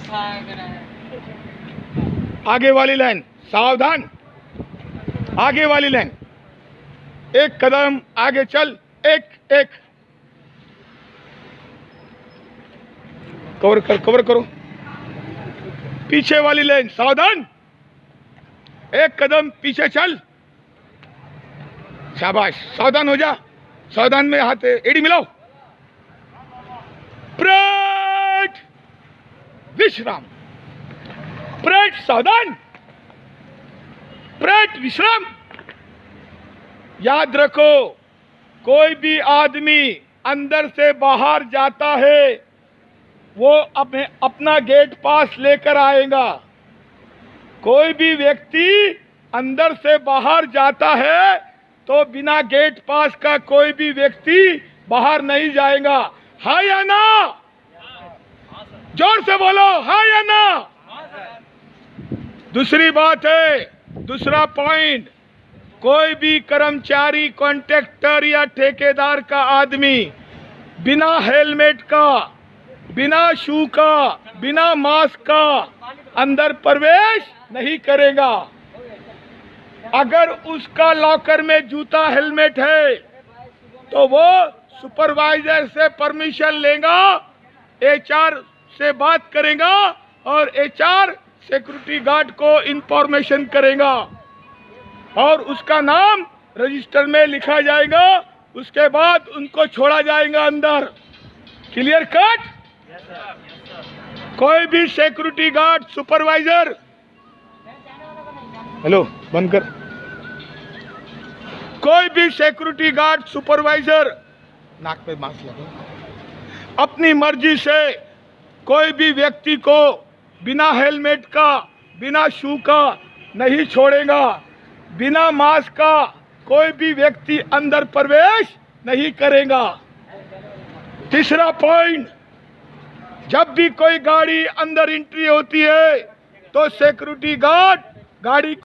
आगे वाली लाइन, सावधान, आगे वाली लाइन, एक कदम आगे चल, एक एक कवर करो। पीछे वाली लाइन, सावधान, एक कदम पीछे चल, शाबाश, सावधान हो जा, सावधान में हाथ एड़ी मिलाओ, परेड विश्राम, परेड सावधान, परेड विश्राम। याद रखो, कोई भी आदमी अंदर से बाहर जाता है वो अपना गेट पास लेकर आएगा। कोई भी व्यक्ति अंदर से बाहर जाता है तो बिना गेट पास का कोई भी व्यक्ति बाहर नहीं जाएगा। हाँ या ना? जोर से बोलो, हाँ या ना? दूसरी बात है, दूसरा पॉइंट, कोई भी कर्मचारी, कॉन्ट्रैक्टर या ठेकेदार का आदमी बिना हेलमेट का, बिना शू का, बिना मास्क का अंदर प्रवेश नहीं करेगा। अगर उसका लॉकर में जूता, हेलमेट है तो वो सुपरवाइजर से परमिशन लेगा, एचआर से बात करेगा और एचआर सिक्योरिटी गार्ड को इंफॉर्मेशन करेगा और उसका नाम रजिस्टर में लिखा जाएगा। उसके बाद उनको छोड़ा जाएगा अंदर। Clear cut? कोई भी सिक्योरिटी गार्ड, सुपरवाइजर, हेलो बंद कर, कोई भी सिक्योरिटी गार्ड, सुपरवाइजर, नाक पे मास्क लगा, अपनी मर्जी से कोई भी व्यक्ति को बिना हेलमेट का, बिना शू का नहीं छोड़ेगा। बिना मास्क का कोई भी व्यक्ति अंदर प्रवेश नहीं करेगा। तीसरा पॉइंट, जब भी कोई गाड़ी अंदर एंट्री होती है तो सिक्योरिटी गार्ड गाड़ी